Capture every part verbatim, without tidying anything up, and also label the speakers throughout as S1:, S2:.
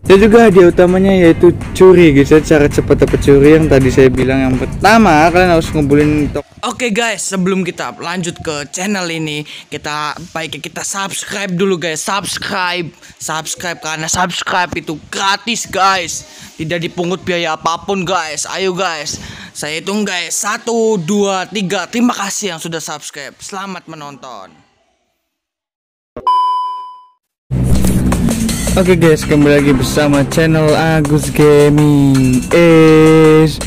S1: Dan juga hadiah utamanya yaitu curi guys ya. Cara cepat dapat curi yang tadi saya bilang, yang pertama kalian harus ngumpulin tok. Oke guys, sebelum kita lanjut ke channel ini, kita baiknya kita subscribe dulu guys. Subscribe, subscribe karena subscribe itu gratis guys. Tidak dipungut biaya apapun guys. Ayo guys, saya hitung guys, satu, dua, tiga. Terima kasih yang sudah subscribe. Selamat menonton. Oke okay guys, kembali lagi bersama channel Agus Gaming. Is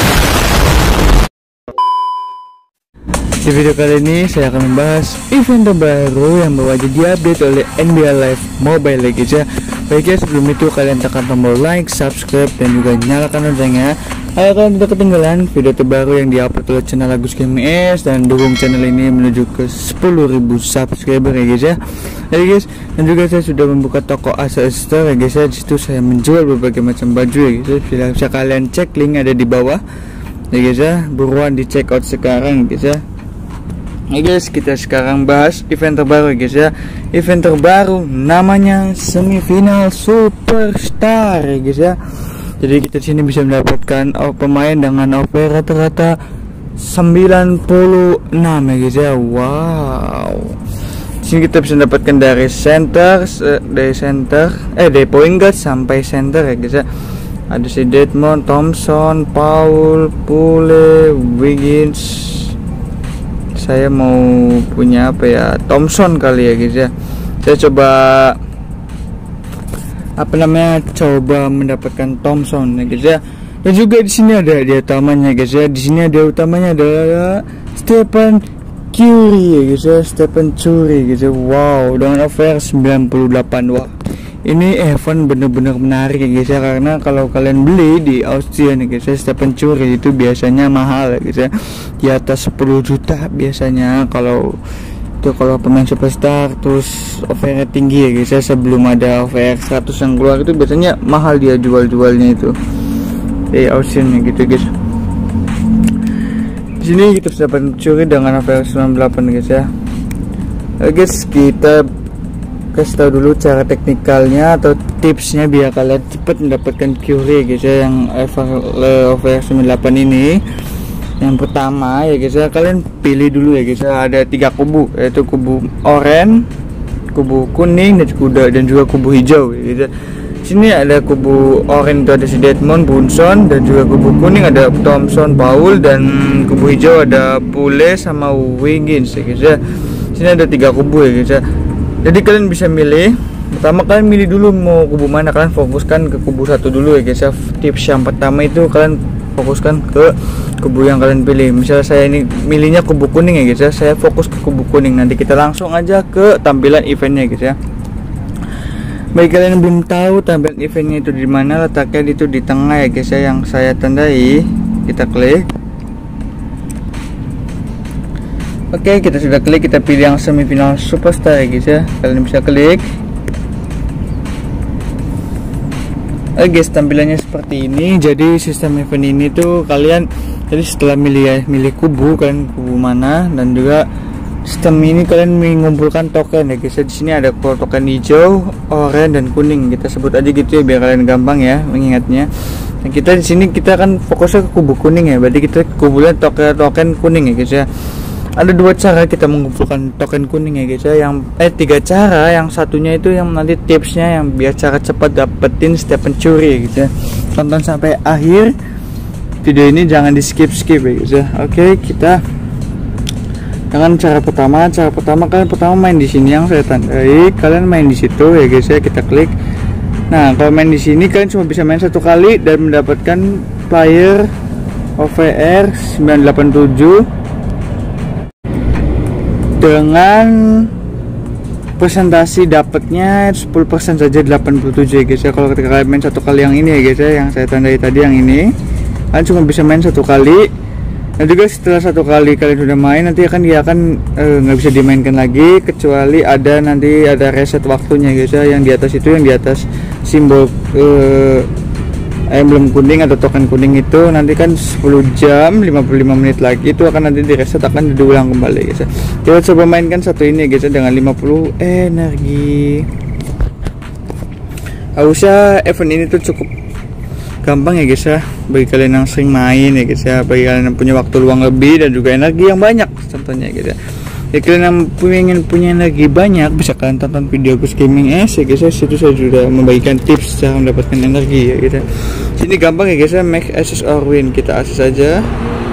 S1: di video kali ini saya akan membahas event terbaru yang baru aja diupdate oleh N B A Live Mobile guys ya. Baiknya sebelum itu kalian tekan tombol like, subscribe, dan juga nyalakan loncengnya agar kalian tidak ketinggalan video terbaru yang diupload oleh channel Agus Gaming S, dan dukung channel ini menuju ke sepuluh ribu subscriber ya guys ya. Jadi guys, dan juga saya sudah membuka toko Asa Store ya guys ya. Disitu saya menjual berbagai macam baju ya guys ya. Bisa kalian cek, link ada di bawah ya guys ya. Buruan di check out sekarang guys ya. Oke guys, kita sekarang bahas event terbaru guys ya. Event terbaru namanya semifinal superstar ya guys ya. Jadi kita sini bisa mendapatkan oh, pemain dengan O P rata-rata sembilan puluh enam ya guys ya. Wow. Sini kita bisa mendapatkan dari center, dari center, eh dari point guard sampai center ya guys ya. Ada si Desmond, Thompson, Paul, Pule, Wiggins. Saya mau punya apa ya, Thompson kali ya guys ya. Saya coba apa namanya, coba mendapatkan Thompson ya guys ya. Dan juga di sini ada dia utamanya guys ya. Di sini ada utamanya adalah Stephen Curry ya guys ya. Stephen Curry guys ya. Wow, dengan over sembilan puluh delapan. Wah, ini event bener-bener menarik ya guys ya. Karena kalau kalian beli di Austrian ya guys ya, Stephen Curry itu biasanya mahal ya guys ya, di atas sepuluh juta biasanya. Kalau itu kalau pemain superstar terus overnya tinggi ya guys ya, sebelum ada over seratus yang keluar itu biasanya mahal dia jual-jualnya itu di Austrian ya gitu guys. Di sini kita bisa dapat curi dengan over sembilan puluh delapan guys ya. Oke guys, kita kasih tahu dulu cara teknikalnya atau tipsnya biar kalian cepat mendapatkan Curry guys ya, yang over sembilan puluh delapan ini. Yang pertama ya guys ya, kalian pilih dulu ya guys ya, ada tiga kubu, yaitu kubu oranye, kubu kuning, dan juga dan juga kubu hijau ya guys ya. Sini ada kubu oranye itu ada si Desmond, Brunson, dan juga kubu kuning ada Thompson, Paul, dan kubu hijau ada Pule sama Wiggins ya guys ya. Sini ada tiga kubu ya guys ya. Jadi kalian bisa milih. Pertama kalian milih dulu mau kubu mana, kalian fokuskan ke kubu satu dulu ya guys ya. Tips yang pertama itu kalian fokuskan ke kubu yang kalian pilih. Misalnya saya ini milihnya kubu kuning ya guys ya, saya fokus ke kubu kuning. Nanti kita langsung aja ke tampilan eventnya guys ya. Bagi kalian yang belum tahu tampilan eventnya itu di mana, letaknya itu di tengah ya guys ya, yang saya tandai. Kita klik. Oke, kita sudah klik, kita pilih yang semifinal superstar ya guys ya. Kalian bisa klik. Oke guys, tampilannya seperti ini. Jadi sistem event ini tuh kalian, jadi setelah milih ya, milih kubu kalian kubu mana, dan juga sistem ini kalian mengumpulkan token ya guys. Di sini ada token hijau, oranye, dan kuning. Kita sebut aja gitu ya biar kalian gampang ya mengingatnya. Dan kita di sini kita akan fokusnya ke kubu kuning ya. Berarti kita kumpulnya token token kuning ya guys ya. Ada dua cara kita mengumpulkan token kuning ya guys ya. Yang eh tiga cara. Yang satunya itu yang nanti tipsnya yang biar cara cepat dapetin Stephen Curry ya guys ya. Tonton sampai akhir video ini, jangan di skip skip ya guys ya. Oke, kita dengan cara pertama. Cara pertama kalian pertama main di sini yang saya tandai. Kalian main di situ ya guys ya. Kita klik. Nah, kalau main di sini kalian cuma bisa main satu kali dan mendapatkan player O V R sembilan delapan tujuh dengan presentasi dapatnya sepuluh persen saja, delapan puluh tujuh ya guys ya. Kalau ketika kalian main satu kali yang ini ya guys ya, yang saya tandai tadi yang ini, kalian cuma bisa main satu kali. Dan juga setelah satu kali kalian sudah main, nanti akan dia akan nggak e, bisa dimainkan lagi kecuali ada nanti ada reset waktunya guys ya. Yang di atas itu, yang di atas simbol e, emblem kuning atau token kuning itu nanti kan sepuluh jam lima puluh lima menit lagi itu akan nanti di reset, akan diulang kembali guys ya. Kita coba mainkan satu ini guys ya dengan lima puluh energi. Harusnya event ini tuh cukup gampang ya guys ya, bagi kalian yang sering main ya guys ya, bagi kalian yang punya waktu luang lebih dan juga energi yang banyak contohnya guys ya. Ya kalian yang pengen punya energi banyak bisa kalian tonton video Gus Gaming S ya guys ya. Situ saya sudah membagikan tips cara mendapatkan energi ya guys ya. Sini gampang ya guys ya, make access or win, kita akses aja.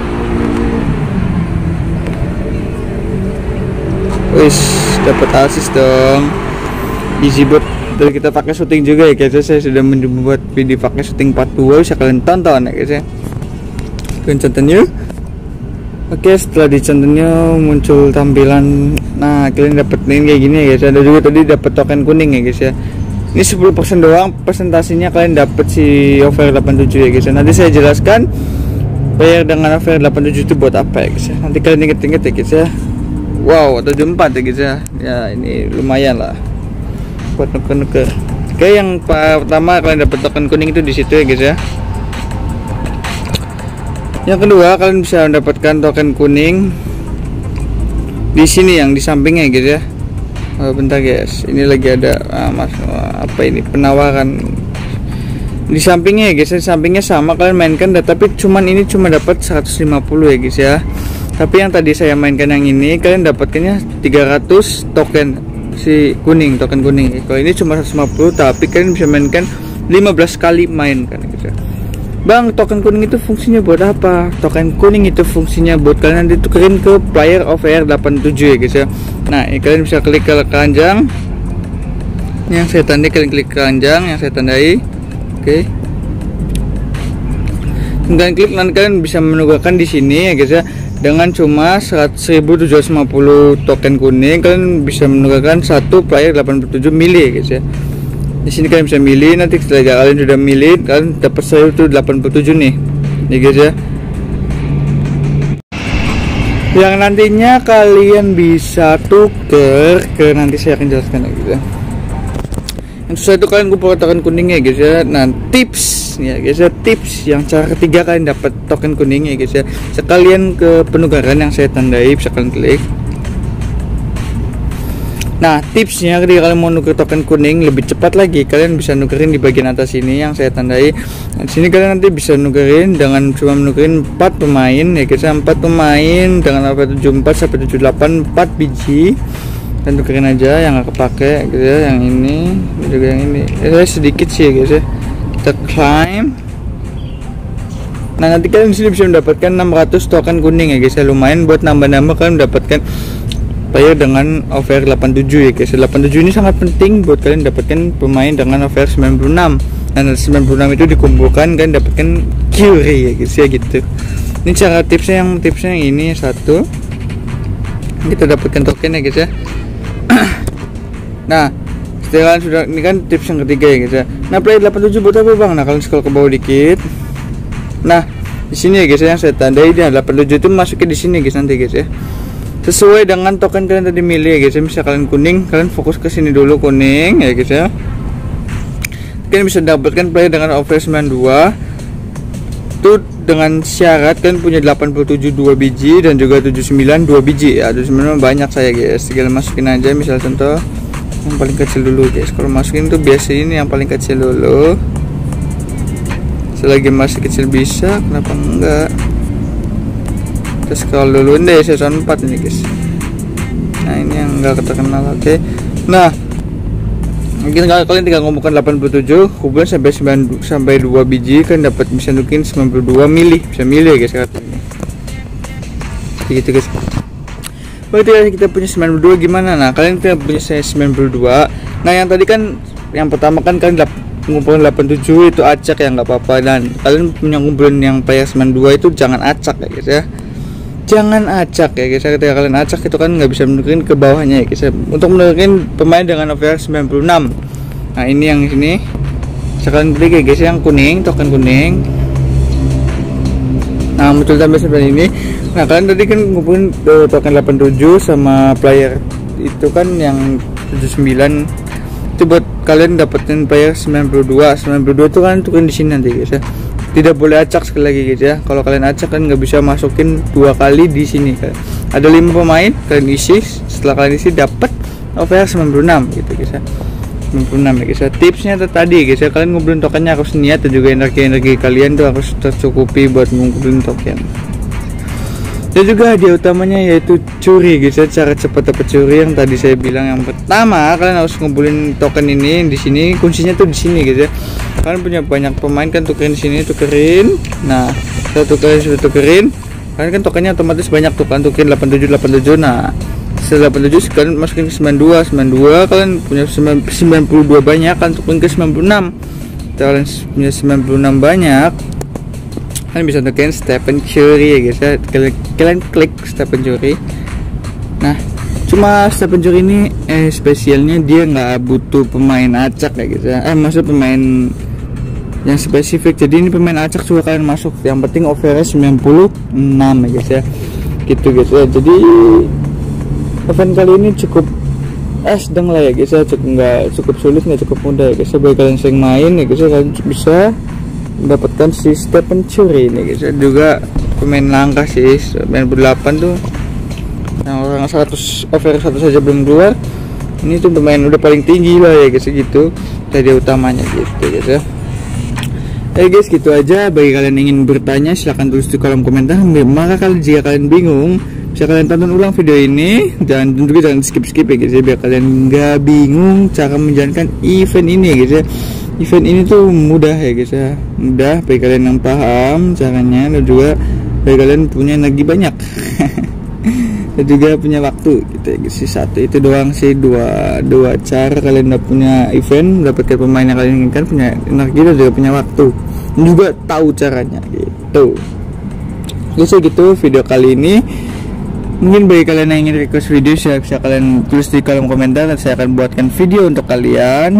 S1: Wis dapat asis dong, easy buat. Dan kita pakai syuting juga ya guys ya. Saya sudah membuat video pakai syuting part dua, bisa kalian tonton ya guys ya. Kalian contohnya. Oke, setelah dicontohnya muncul tampilan. Nah, kalian dapetin kayak gini ya guys. Ada juga tadi dapat token kuning ya guys ya. Ini sepuluh persen doang presentasinya, kalian dapat si offer delapan puluh tujuh ya guys ya. Nanti saya jelaskan bayar dengan offer delapan puluh tujuh itu buat apa ya guys ya. Nanti kalian inget-inget ya guys ya. Wow, tujuh puluh empat ya guys ya. Ya, ini lumayan lah buat nuker-nuker. Oke, yang pertama kalian dapat token kuning itu di situ ya guys ya. Yang kedua, kalian bisa mendapatkan token kuning di sini yang di sampingnya ya guys ya. Oh, bentar guys, ini lagi ada ah, mas, apa ini penawaran di sampingnya ya guys. Di sampingnya sama kalian mainkan, tapi cuman ini cuma dapat seratus lima puluh ya guys ya. Tapi yang tadi saya mainkan yang ini kalian dapatkannya tiga ratus token si kuning, token kuning. Kalau ini cuma seratus lima puluh, tapi kalian bisa mainkan lima belas kali main kan gitu. Bang, token kuning itu fungsinya buat apa? Token kuning itu fungsinya buat kalian nanti tukerin ke player of air delapan puluh tujuh ya guys ya. Nah, ini kalian bisa klik ke keranjang yang saya tandai, kalian klik keranjang yang saya tandai. Oke. Kalian klik, nanti kalian bisa menukarkan di sini ya guys ya. Dengan cuma seribu tujuh ratus lima puluh token kuning kalian bisa menukarkan satu player delapan puluh tujuh mili ya guys ya. Di sini kalian bisa milih, nanti setelah kalian sudah milih kalian dapat seribu delapan puluh tujuh nih ya guys ya. Yang nantinya kalian bisa tuker ke, nanti saya akan jelaskan lagi ya. Yang susah itu kalian kumpul token kuning ya guys ya. Nah, tips ya guys ya, tips yang cara ketiga kalian dapat token kuning ya guys ya. Sekalian ke penukaran yang saya tandai, bisa kalian klik. Nah, tipsnya ketika kalian mau nuker token kuning lebih cepat lagi, kalian bisa nukerin di bagian atas ini yang saya tandai. Nah, di sini kalian nanti bisa nukerin dengan cuma nukerin empat pemain ya guys ya. empat pemain dengan apa tujuh puluh empat sampai tujuh puluh delapan, empat biji. Dan tukerin aja yang gak kepake gitu ya, yang ini juga yang ini. Eh, sedikit sih ya guys ya. Kita climb. Nah, nanti kalian disini bisa mendapatkan enam ratus token kuning ya guys ya. Lumayan buat nambah-nambah kalian mendapatkan player dengan offer delapan puluh tujuh ya guys. delapan puluh tujuh ini sangat penting buat kalian dapatkan pemain dengan offer sembilan puluh enam. Dan sembilan puluh enam itu dikumpulkan kalian dapatkan Curie ya guys ya gitu. Ini cara tipsnya, yang tipsnya yang ini satu. Kita dapatkan token ya guys ya. Nah, setelah sudah, ini kan tips yang ketiga ya guys ya. Nah, player delapan puluh tujuh buat apa bang? Nah, kalian scroll ke bawah dikit. Nah, di sini ya guys ya, yang saya tandai dia delapan puluh tujuh itu masuknya di sini guys nanti guys ya. Sesuai dengan token kalian tadi milih ya guys ya. Misal kalian kuning, kalian fokus ke sini dulu kuning ya guys ya. Kalian bisa dapatkan player dengan offer sembilan puluh dua. Itu dengan syarat kalian punya delapan puluh tujuh dua biji dan juga tujuh puluh sembilan dua biji ya. tujuh puluh sembilan banyak saya guys. Tinggal masukin aja, misal contoh yang paling kecil dulu guys. Kalau masukin tuh biasa ini yang paling kecil dulu. Selagi masih kecil bisa, kenapa enggak? Terus kalau dulu deh season empat ini guys. Nah, ini yang enggak terkenal. Oke. Okay. Nah, mungkin kalau kalian tinggal ngumpulkan delapan puluh tujuh, kumpulkan sampai sembilan sampai dua biji, kan dapat bisa nukin sembilan puluh dua mili. Bisa milih ya guys katanya. Gitu guys. Berarti kita punya sembilan puluh dua gimana? Nah, kalian kita punya sembilan puluh dua. Nah, yang tadi kan yang pertama kan kalian ngumpulin delapan puluh tujuh itu acak ya, nggak apa-apa. Dan kalian punya ngumpulin yang player sembilan puluh dua itu jangan acak ya guys ya. Jangan acak ya guys. Ketika kalian acak itu kan nggak bisa menukerin ke bawahnya ya guys. Untuk menukerin pemain dengan offer sembilan puluh enam. Nah, ini yang sini. Sekarang klik ya guys yang kuning, token kuning. Nah, muncul tambah seperti ini. Nah, kalian tadi kan ngumpulin uh, token delapan puluh tujuh sama player itu kan yang tujuh puluh sembilan. Itu buat kalian dapetin player sembilan puluh dua. sembilan puluh dua itu kan tukerin di sini nanti guys ya. Tidak boleh acak sekali lagi guys ya. Kalau kalian acak kan nggak bisa masukin dua kali di sini kan. Ada lima pemain, kalian isi, setelah kalian isi dapat offer sembilan puluh enam gitu guys ya. sembilan puluh enam ya guys ya. Tipsnya tuh tadi guys ya, kalian ngumpulin tokennya harus niat dan juga energi-energi kalian tuh harus tercukupi buat ngumpulin token. Dan juga hadiah utamanya yaitu curi guys ya, cara cepat dapat curi yang tadi saya bilang. Yang pertama kalian harus ngumpulin token ini di sini, kuncinya tuh di sini guys ya. Kalian punya banyak pemain kan, tukerin di sini, tukerin. Nah, saya tukerin sudah tukerin. Kalian kan tokennya otomatis banyak tuh kan, tukerin delapan puluh tujuh delapan puluh tujuh. Nah, setelah delapan puluh tujuh kalian masukin ke sembilan puluh dua sembilan puluh dua, kalian punya sembilan puluh dua banyak kan, tukerin ke sembilan puluh enam. Kalian punya sembilan puluh enam banyak, kalian bisa tukerin Stephen Curry ya guys ya. Kalian, kalian klik Stephen Curry. Nah, cuma Stephen Curry ini eh spesialnya dia nggak butuh pemain acak ya guys ya. Eh maksud pemain yang spesifik, jadi ini pemain acak juga kalian masuk, yang penting overnya sembilan puluh enam ya guys ya, gitu guys ya. Jadi event kali ini cukup eh sedang lah ya guys ya, cukup nggak cukup sulit, nggak cukup mudah ya guys ya. Bagi kalian sering main ya guys ya, kalian bisa mendapatkan si Stephen Curry ini guys ya. Juga pemain langka sih, sembilan puluh delapan tuh, yang orang seratus over satu saja belum keluar. Ini tuh pemain udah paling tinggi lah ya guys, gitu tadi utamanya gitu guys ya. Oke guys, gitu aja. Bagi kalian yang ingin bertanya silahkan tulis di kolom komentar. Maka kalian jika kalian bingung bisa kalian tonton ulang video ini, dan tentu jangan skip-skip ya guys ya, biar kalian nggak bingung cara menjalankan event ini ya guys ya. Event ini tuh mudah ya guys ya, mudah bagi kalian yang paham caranya, dan juga bagi kalian punya energi banyak dan juga punya waktu gitu ya guys. Satu itu doang sih, dua dua cara kalian udah punya event, mendapatkan pemain yang kalian inginkan, punya energi dan juga punya waktu, dan juga tahu caranya gitu. Jadi gitu video kali ini. Mungkin bagi kalian yang ingin request video, saya bisa kalian tulis di kolom komentar dan saya akan buatkan video untuk kalian.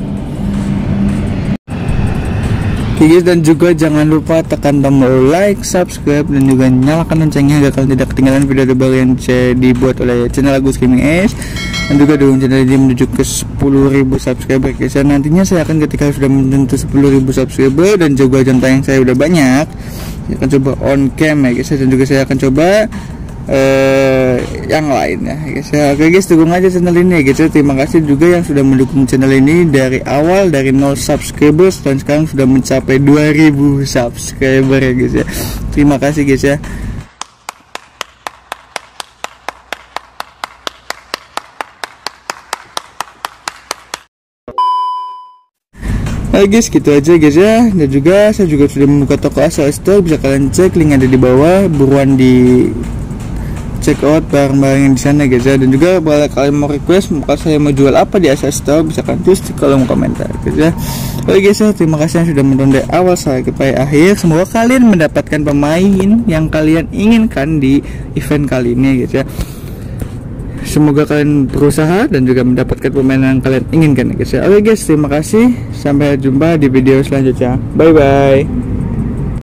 S1: Oke guys, dan juga jangan lupa tekan tombol like, subscribe, dan juga nyalakan loncengnya agar kalian tidak ketinggalan video terbaru yang saya dibuat oleh channel Agus Gaming Ace. Dan juga dukung channel ini menuju ke sepuluh ribu subscriber guys. Dan nantinya saya akan ketika sudah menyentuh sepuluh ribu subscriber dan juga jam tayang saya udah banyak, saya akan coba on cam ya guys. Dan juga saya akan coba Uh, yang lain ya guys ya. Oke guys, dukung aja channel ini ya guys ya. Terima kasih juga yang sudah mendukung channel ini dari awal, dari nol subscribers dan sekarang sudah mencapai dua ribu subscriber ya guys ya. Terima kasih guys ya. Oke guys, gitu aja guys ya. Dan juga saya juga sudah membuka toko Asal Store, bisa kalian cek, link ada di bawah. Buruan di check out barang-barang yang di sana guys ya. Dan juga kalau kalian mau request muka saya mau jual apa di Asal Store, bisa kalian tulis di kolom komentar guys ya. Oke guys ya, terima kasih yang sudah menonton dari awal sampai akhir. Semoga kalian mendapatkan pemain yang kalian inginkan di event kali ini guys ya. Semoga kalian berusaha dan juga mendapatkan pemain yang kalian inginkan guys ya. Oke guys, terima kasih, sampai jumpa di video selanjutnya. Bye bye.